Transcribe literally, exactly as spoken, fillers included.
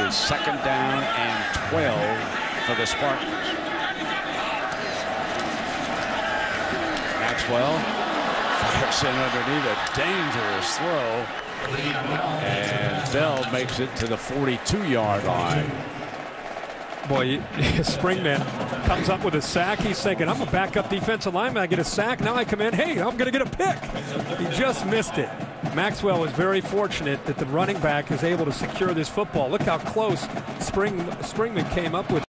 is second down and twelve for the Spartans. Maxwell fires in underneath a dangerous throw. And Bell makes it to the forty-two yard line. Boy, Springman comes up with a sack. He's thinking, I'm a backup defensive lineman. I get a sack. Now I come in. Hey, I'm going to get a pick. He just missed it. Maxwell was very fortunate that the running back is able to secure this football. Look how close Spring, Springman came up with.